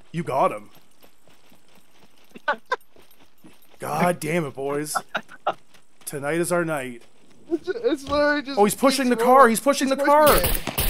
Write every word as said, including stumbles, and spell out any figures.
You got him. God damn it, boys. Tonight is our night. It's, it's literally just... Oh, he's pushing the car. rolling. He's pushing He's the pushing car. it.